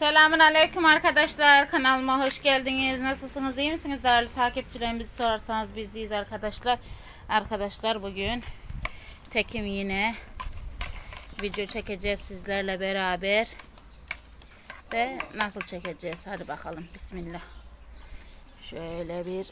Selamun aleyküm arkadaşlar, kanalıma hoş geldiniz. Nasılsınız, iyi misiniz değerli takipçilerimizi sorarsanız biz iyiyiz arkadaşlar. Bugün tekim yine video çekeceğiz sizlerle beraber ve nasıl çekeceğiz, hadi bakalım. Bismillah. Şöyle bir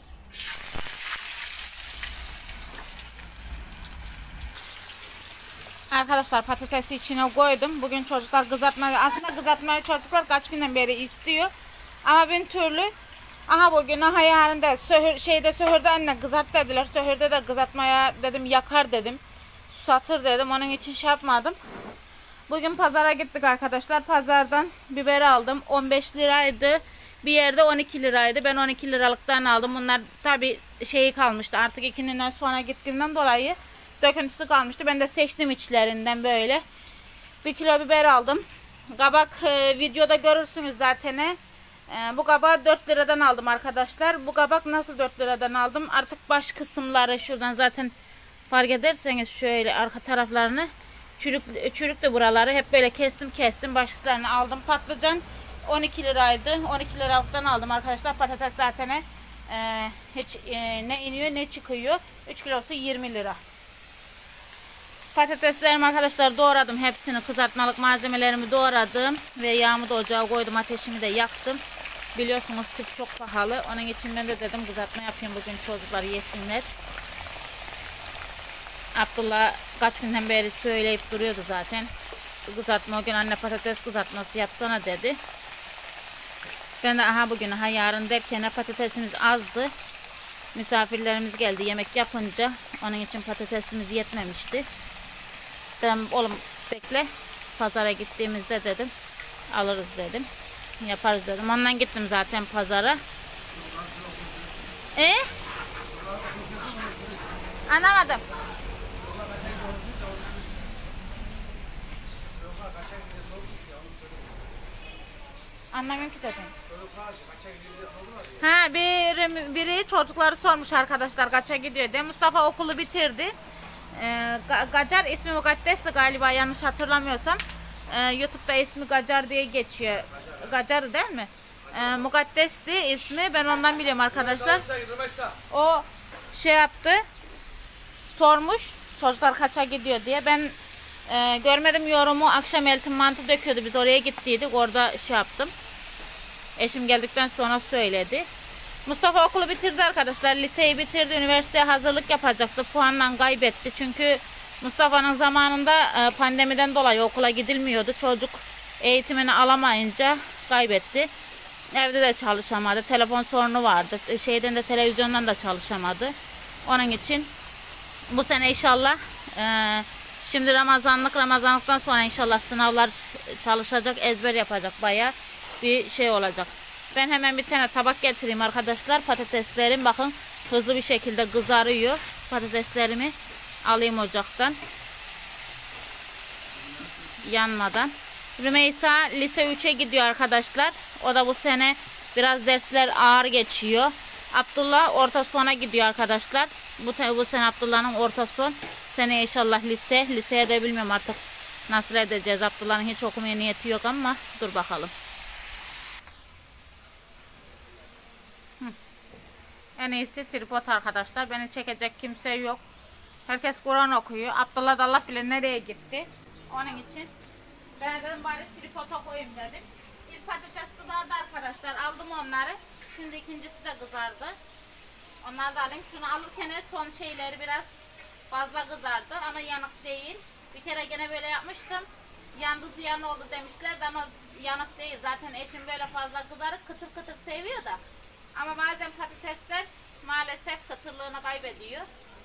arkadaşlar, patatesi içine koydum. Bugün çocuklar kızartmayı çocuklar kaç günden beri istiyor. Ama bin türlü bugün yarın da söhürde anne kızart dediler. Söhürde de kızartmaya dedim, yakar dedim. Susatır dedim. Onun için şey yapmadım. Bugün pazara gittik arkadaşlar. Pazardan biber aldım. 15 liraydı. Bir yerde 12 liraydı. Ben 12 liralıktan aldım. Bunlar tabi şeyi kalmıştı. Artık ikininden sonra gittiğimden dolayı döküntüsü kalmıştı. Ben de seçtim içlerinden böyle. 1 kilo biber aldım. Kabak videoda görürsünüz zaten. Bu kabağı 4 liradan aldım arkadaşlar. Bu kabak nasıl 4 liradan aldım? Artık baş kısımları şuradan zaten fark ederseniz şöyle arka taraflarını çürüktü buraları. Hep böyle kestim. Başlarını aldım. Patlıcan 12 liraydı. 12 liralıktan aldım arkadaşlar. Patates zaten hiç ne iniyor ne çıkıyor. 3 kilosu 20 lira. Patateslerimi arkadaşlar doğradım. Hepsini, kızartmalık malzemelerimi doğradım. Ve yağımı da ocağa koydum. Ateşimi de yaktım. Biliyorsunuz tüp çok pahalı. Onun için ben de dedim kızartma yapayım bugün, çocuklar yesinler. Abdullah kaç günden beri söyleyip duruyordu zaten. Kızartma, o gün anne patates kızartması yapsana dedi. Ben de bugün yarın derken patatesimiz azdı. Misafirlerimiz geldi yemek yapınca. Onun için patatesimiz yetmemişti. Dedim oğlum bekle, pazara gittiğimizde dedim alırız dedim, yaparız dedim. Ondan gittim zaten pazara. Anlamadım. Anlamıyorum ki dedim. Biri çocukları sormuş arkadaşlar kaça gidiyor diye. Mustafa okulu bitirdi. Gacar ismi Mukaddes'ti galiba, yanlış hatırlamıyorsam. YouTube'da ismi Gacar diye geçiyor. Gacar değil mi? Mukaddes'ti ismi. Ben ondan biliyorum arkadaşlar. O şey yaptı. Sormuş çocuklar kaça gidiyor diye. Ben görmedim yorumu. Akşam Eltim mantı döküyordu. Biz oraya gittiydik. Orada şey yaptım. Eşim geldikten sonra söyledi. Mustafa okulu bitirdi arkadaşlar. Liseyi bitirdi. Üniversiteye hazırlık yapacaktı. Puanla kaybetti. Çünkü Mustafa'nın zamanında pandemiden dolayı okula gidilmiyordu. Çocuk eğitimini alamayınca kaybetti. Evde de çalışamadı. Telefon sorunu vardı. Televizyondan da çalışamadı. Onun için bu sene inşallah şimdi Ramazanlıktan sonra inşallah sınavlar çalışacak, ezber yapacak, bayağı bir şey olacak. Ben hemen bir tane tabak getireyim arkadaşlar. Patateslerim bakın hızlı bir şekilde kızarıyor. Patateslerimi alayım ocaktan. Yanmadan. Rümeysa lise 3'e gidiyor arkadaşlar. O da bu sene biraz dersler ağır geçiyor. Abdullah orta sona gidiyor arkadaşlar. Bu sene Abdullah'ın orta son. Seneye inşallah lise. Liseye de bilmiyorum artık nasıl edeceğiz. Abdullah'ın hiç okumaya niyeti yok ama dur bakalım. En iyisi tripod arkadaşlar. Beni çekecek kimse yok. Herkes Kur'an okuyor. Abdullah da Allah bilir nereye gitti. Onun için ben dedim bari tripoda koyayım dedim. İlk patates kızardı arkadaşlar. Aldım onları. Şimdi ikincisi de kızardı. Onları da alayım. Şunu alırken son şeyleri biraz fazla kızardı ama yanık değil. Bir kere gene böyle yapmıştım. Yandı ziyan oldu demişlerdi ama yanık değil. Zaten eşim böyle fazla kızarık kıtır kıtır seviyor da. Ama bazen patatesler maalesef kıtırlığını kaybediyor.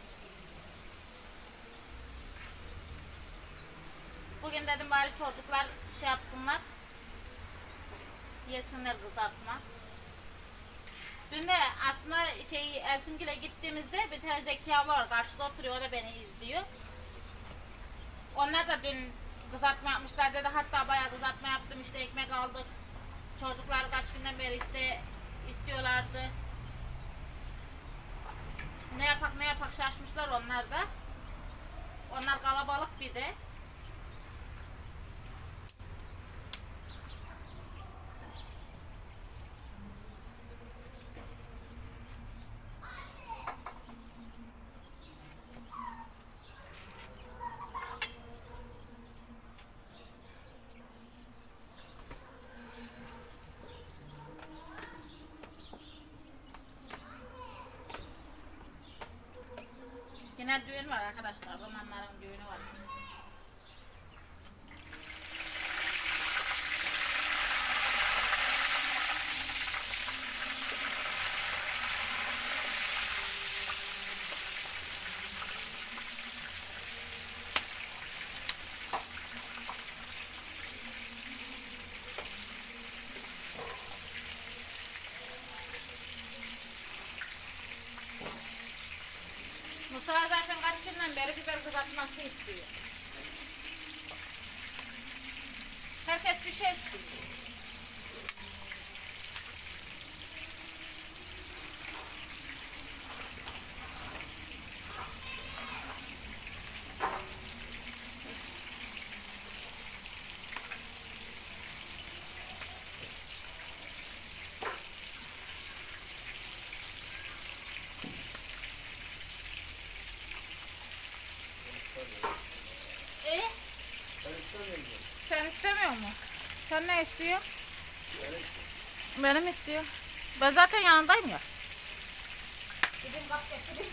Bugün dedim bari çocuklar şey yapsınlar. Yesinler kızartma. Dün de aslında Eltimgil'e gittiğimizde bir tane Zeki abla var. Karşıda oturuyor, o da beni izliyor. Onlar da dün kızartma yapmışlar dedi. Hatta bayağı kızartma yaptım, işte ekmek aldık. Çocuklar kaç günden beri işte istiyorlardı. Ne yapak şaşmışlar onlar da. Onlar kalabalık bir de. düğün var arkadaşlar. Romanların düğünü var. Mustafa zaten kaç günden beri biber kızartması istiyor. Herkes bir şey istiyor. Sen istemiyor musun? Sen ne istiyorsun? Benim istiyor. Ben zaten yanındayım ya. Gidin bak getireyim.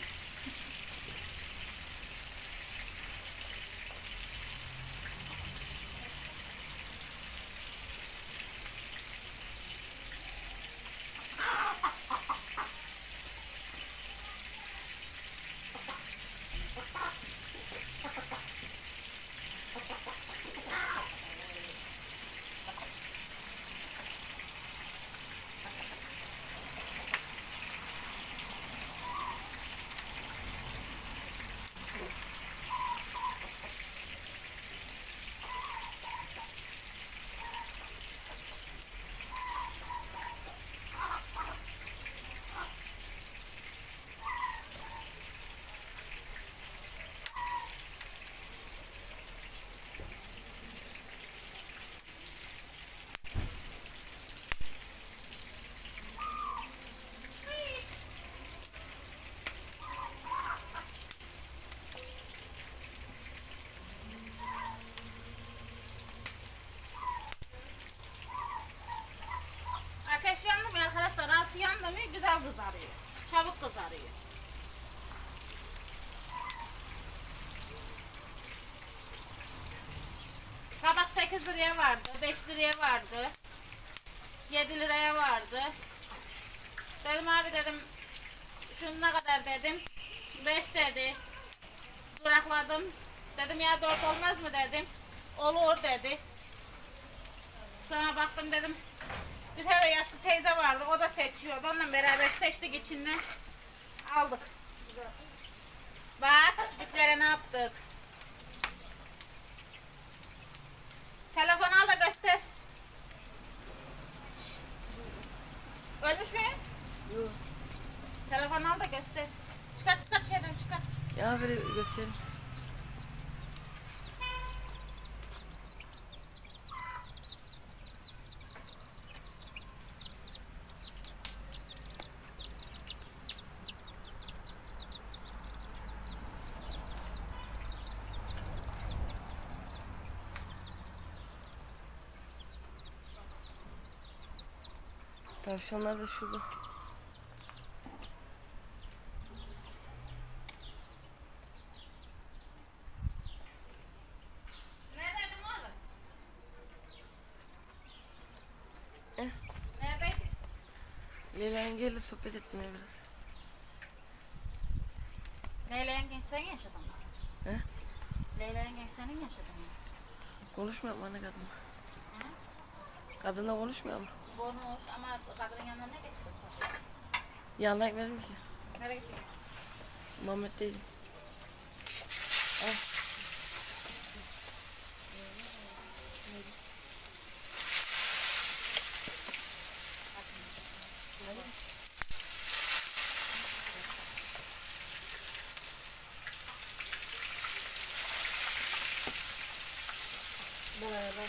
Ateş yandı mı arkadaşlar? Altı yandı mı güzel kızarıyor. Çabuk kızarıyor. Kabak 8 liraya vardı, 5 liraya vardı, 7 liraya vardı. Dedim abi dedim, şunu ne kadar dedim, 5 dedi. Durakladım. Dedim ya 4 olmaz mı dedim. Olur dedi. Sonra baktım dedim, bir tane yaşlı teyze vardı, o da seçiyordu. Onunla beraber seçtik, içinden aldık. Bak çocuklara ne yaptık. Telefon al da göster. Ölmüş mü? Yok. Telefon al da göster. Çıkart şeyden çıkart. Ya böyle göstereyim. Tavşanlar da şurada. Neredeydin oğlum? Eh. Neredeydin? Leyla yengeyle sohbet ettim ya biraz. Leyla yengen sen yaşadın mı? He? Leyla yengen senin yaşadın mı? Konuşmuyor mu anne kadınla? He? Kadınla konuşmuyor mu? Bonuş ama kadının yanına ne getiriyorsun? Yanına gitmedim ki. Nereye gittin? Muhammed'deydim. Al. Beraber.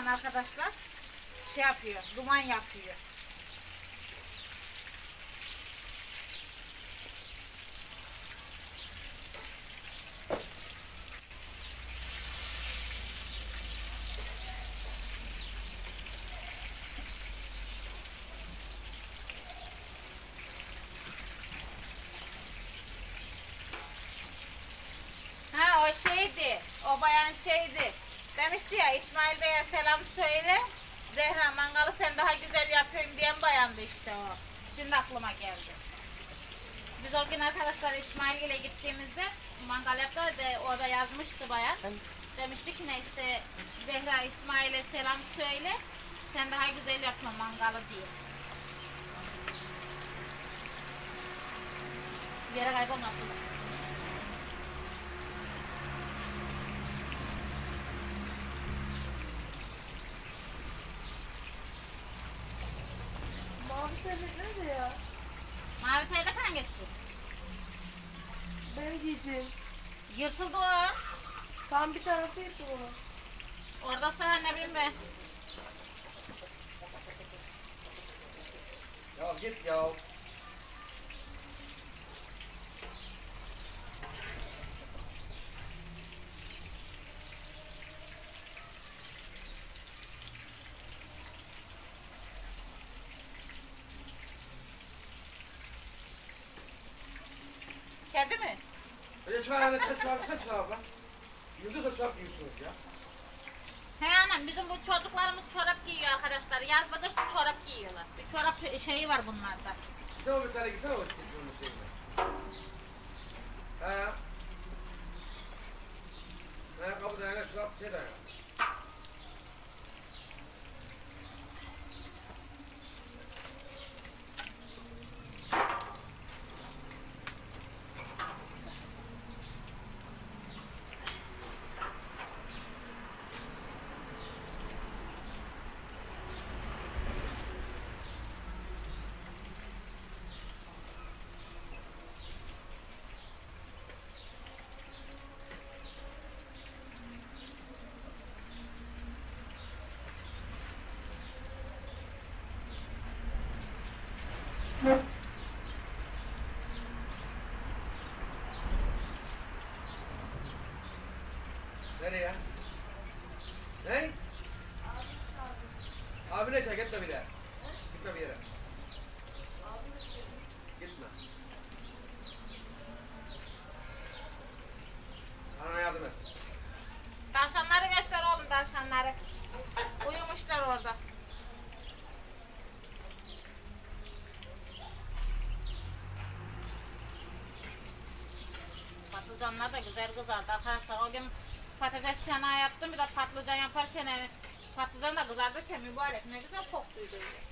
zaman arkadaşlar şey yapıyor, duman yapıyor. Ha o şeydi, o bayan şeydi. Demişti ya İsmail Bey'e selam söyle. Zehra mangalı sen daha güzel yapıyorsun diyen bayandı işte o. Şimdi aklıma geldi. Biz o gün arkadaşlar İsmail ile gittiğimizde mangal yaptılar ve orada yazmıştı bayan. Demişti ki ne işte Zehra İsmail'e selam söyle. Sen daha güzel yapıyorsun mangalı diye. Bir yere kaybolma. Mavi terlik nerede ya? Mavi terlik hangisi? Ben giydim. Yırtıldı o. Tam bir tarafı yırttı onu. Orada sana ne bileyim ben. Ya git ya. Kedi mi? Öyle çağırın, sen çağır lan. Yıldız da çorap giyiyorsunuz ya. He anam bizim bu çocuklarımız çorap giyiyor arkadaşlar. Yazda kışta çorap giyiyorlar. Bir çorap şeyi var bunlarda. Sen o bir tane gitsene o çocuğun şeyine. He. Kapıda yana çorap şey de ya. Nereye? Ne? Abine çek, gitme bir yere. Gitme bir yere. Gitme. Anana yardım et. Tavşanları göster oğlum tavşanları. Uyumuşlar orada. Patlıcanlar da güzel kızardı arkadaşlar. O gün patates çanağı yaptım, bir de patlıcan yaparken patlıcan da kızardı mübarek ne güzel koktuydu öyle.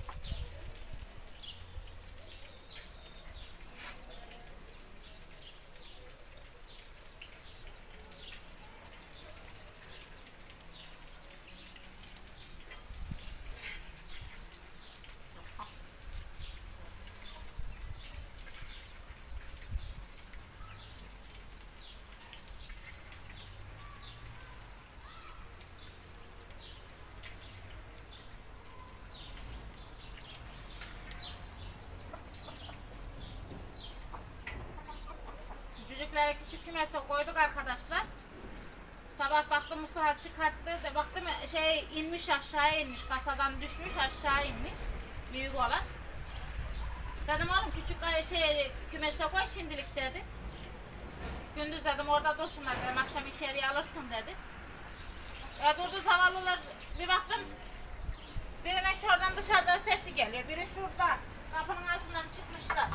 Cücükleri küçük kümese koyduk arkadaşlar. Sabah baktım Mustafa çıkarttı da baktım şey inmiş aşağıya inmiş, kasadan düşmüş aşağı inmiş büyük olan. Dedim oğlum küçük şey kümese koy şimdilik dedi. Gündüz dedim orada dursunlar dedim, akşam içeriye alırsın dedi. Durdu zavallılar, bir baktım birine şuradan dışarıdan sesi geliyor, biri şurada kapının altından çıkmışlar.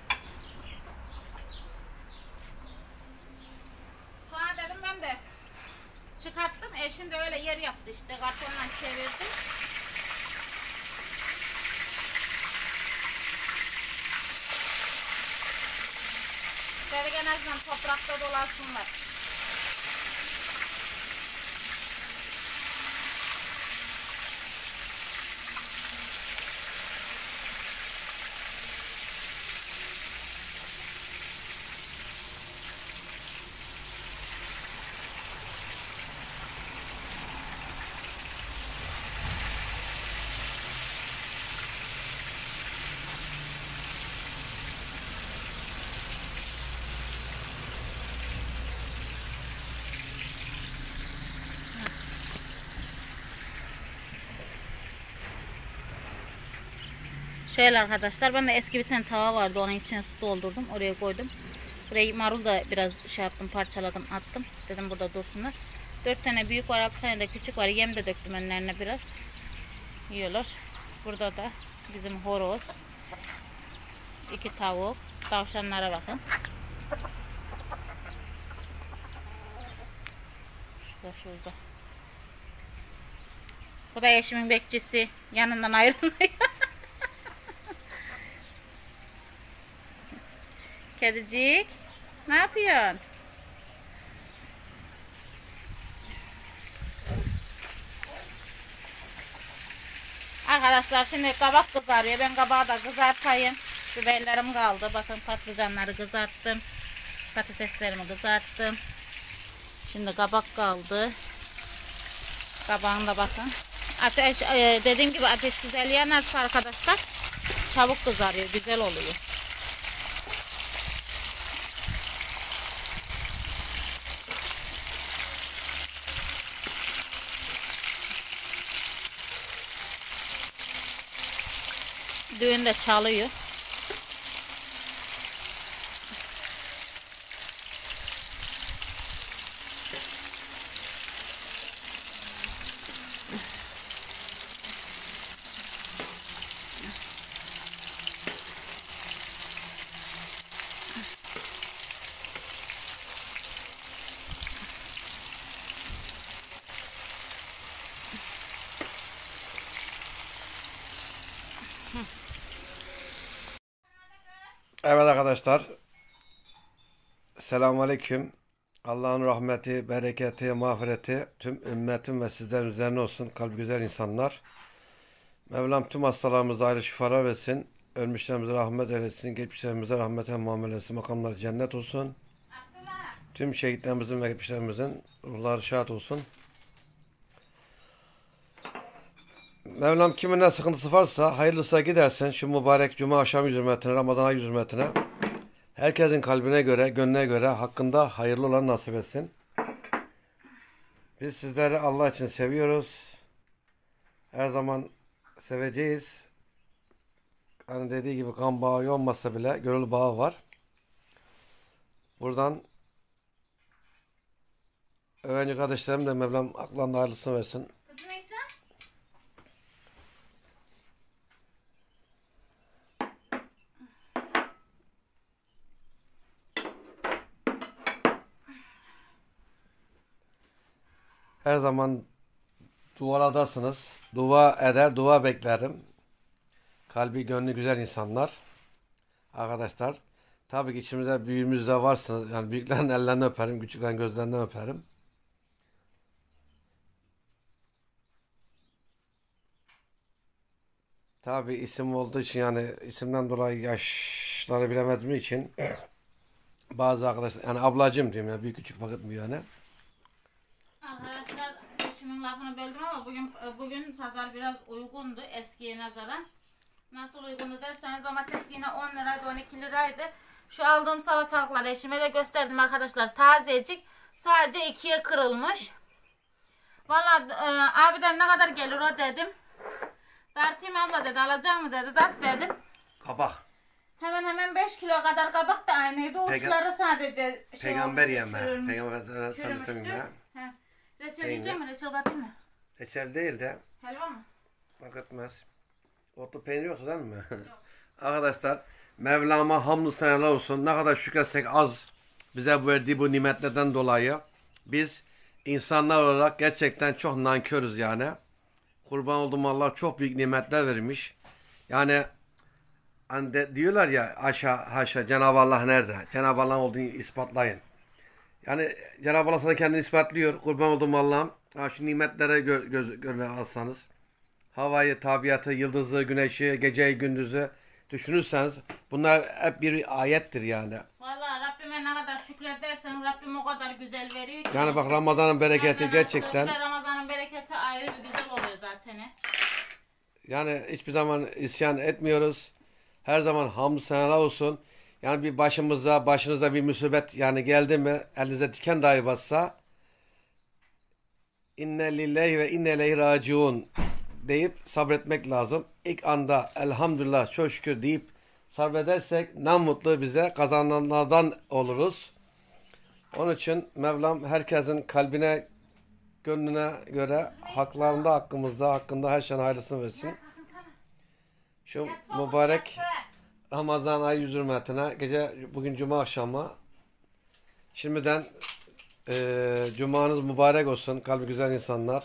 Sonra dedim ben de çıkarttım, eşim de öyle yer yaptı işte, kartonla çevirdi. Dedik en azından toprakta dolansınlar. Şöyle arkadaşlar, ben de eski bir tane tava vardı, onun içine su doldurdum, oraya koydum. Buraya marul da biraz şey yaptım, parçaladım, attım. Dedim burada dursunlar. 4 tane büyük var, 6 tane de küçük var. Yem de döktüm önlerine biraz. Yiyorlar. Burada da bizim horoz. 2 tavuk. Tavşanlara bakın. Şurada. Bu da eşimin bekçisi. Yanından ayrılmıyor. Kedicik. Ne yapıyorsun? Arkadaşlar şimdi kabak kızarıyor. Ben kabağı da kızartayım. Biberlerim kaldı. Bakın patlıcanları kızarttım. Patateslerimi kızarttım. Şimdi kabak kaldı. Kabağını da bakın. Ateş, dediğim gibi ateş güzel yanarsa arkadaşlar çabuk kızarıyor. Güzel oluyor. Düğün de çalıyor. Evet arkadaşlar. Selamünaleyküm. Allah'ın rahmeti, bereketi, mağfireti tüm ümmetim ve sizlerin üzerine olsun. Kalbi güzel insanlar. Mevlam tüm hastalarımıza ayrı şifalar versin. Ölmüşlerimize rahmet eylesin. Geçmişlerimize rahmete muamele etsin. Makamları cennet olsun. Tüm şehitlerimizin ve geçmişlerimizin ruhları şad olsun. Mevlam kimin ne sıkıntısı varsa hayırlısı gidersin şu mübarek cuma akşam yüz hürmetine, Ramazan ayı yüz hürmetine. Herkesin kalbine göre, gönlüne göre hakkında hayırlı olan nasip etsin. Biz sizleri Allah için seviyoruz. Her zaman seveceğiz. Hani dediği gibi kan bağı olmasa bile gönül bağı var. Buradan öğrenci kardeşlerim de Mevlam aklında hayırlısını versin. Her zaman dualardasınız. Dua eder, dua beklerim. Kalbi, gönlü güzel insanlar. Arkadaşlar, tabii ki içimizde büyüğümüz de varsınız. Yani büyüklerin ellerinden öperim, küçüklerin gözlerinden öperim. Tabii isim olduğu için yani isimden dolayı yaşları bilemediğim için bazı arkadaşlar yani ablacığım diyeyim ya büyük küçük fark etmiyor yani. Arkadaşlar eşimin lafını böldüm ama bugün pazar biraz uygundu eskiye nazaran. Nasıl uygundu derseniz domates yine 10 liraydı 12 liraydı. Şu aldığım salatalıklar eşime de gösterdim arkadaşlar, tazecik, sadece 2'ye kırılmış. Valla abiden ne kadar gelir o dedim. Dartayım abla dedi, alacak mı dedi, dart dedim. Kabak. Hemen 5 kilo kadar kabak da aynıydı. Uçları sadece Peygamber olmuş, yeme. çürümüş, Peygamber sallallahu ya. He. Reçel yiyecek mi? Reçel katayım mı? Reçel değil de Helva mı? fark etmez. Otlu peynir yoksa değil mi? Arkadaşlar Mevlam'a hamdü seneler olsun. Ne kadar şükretsek az bize verdiği bu nimetlerden dolayı. Biz insanlar olarak gerçekten çok nankörüz yani. Kurban olduğum Allah çok büyük nimetler vermiş. Yani hani diyorlar ya haşa Cenab-ı Allah nerede? Cenab-ı Allah olduğunu ispatlayın. Yani Cenab-ı Allah sana kendini ispatlıyor. Kurban olduğum Allah'ım. Şu nimetlere göre alsanız. Havayı, tabiatı, yıldızı, güneşi, geceyi, gündüzü düşünürseniz bunlar hep bir ayettir yani. Vallahi Rabbime ne kadar şükredersen Rabbim o kadar güzel veriyor ki. Yani bak Ramazan'ın bereketi gerçekten. Ramazan'ın bereketi ayrı bir güzel oluyor zaten. Yani hiçbir zaman isyan etmiyoruz. Her zaman hamdü seneler olsun. Yani bir başınıza bir musibet yani geldi mi, elinize diken dahi bassa inne lillahi ve inne ileyhi raciun deyip sabretmek lazım. İlk anda elhamdülillah çok şükür deyip sabredersek ne mutlu bize, kazananlardan oluruz. Onun için Mevlam herkesin kalbine, gönlüne göre haklarında, hakkında her şeyin hayırlısını versin. Şu mübarek Ramazan ayı hürmetine gece bugün cuma akşamı şimdiden cumanız mübarek olsun kalbi güzel insanlar.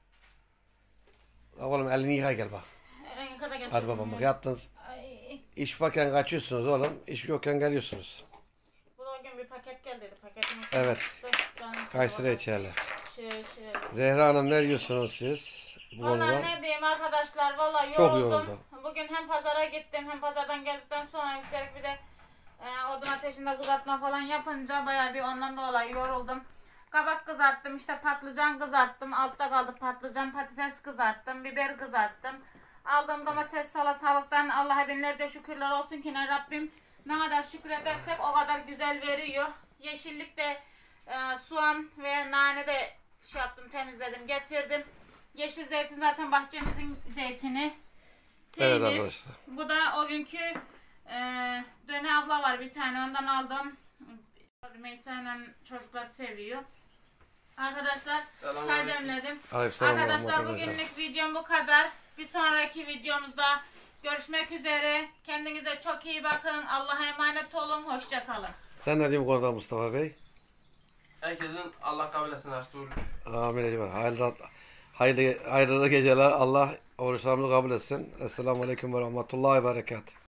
Oğlum elini yıka gel bak. Hadi babam bak yattınız. İş varken kaçıyorsunuz oğlum. İş yokken geliyorsunuz. Bu da o gün bir paket geldi dedi. Paketini Evet. Kayseri içerli. Zehra Hanım ne diyorsunuz siz bu Valla konuda? ne diyeyim arkadaşlar, valla yoruldum. Çok yoruldu. Bugün hem pazara gittim hem pazardan geldikten sonra üstelik bir de odun ateşinde kızartma falan yapınca bayağı bir ondan dolayı yoruldum. Kabak kızarttım, işte patlıcan kızarttım, altta kaldı patlıcan, patates kızarttım, biber kızarttım. Aldığım domates, salatalıktan Allah'a binlerce şükürler olsun ki ne Rabbim ne kadar şükredersek o kadar güzel veriyor. Yeşillik de soğan ve nane de şey yaptım, temizledim, getirdim. Yeşil zeytin zaten bahçemizin zeytini. Evet Peynir. arkadaşlar. Bu da o günkü Döne abla var bir tane, ondan aldım. Rümeysa ile çocuklar seviyor. Arkadaşlar çay demledim. Aleykümselam ve Arkadaşlar rahmetullah. bugünlük videom bu kadar. Bir sonraki videomuzda görüşmek üzere. Kendinize çok iyi bakın. Allah'a emanet olun. Hoşça kalın. Sen ne diyorsun bu konuda Mustafa Bey? Herkesin Allah kabul etsin açtığı oruç. Amin ecmaîn. Hayırlı geceler. Allah oruçlarımızı kabul etsin. Esselamu Aleyküm ve Rahmetullahi ve Berekatuhu.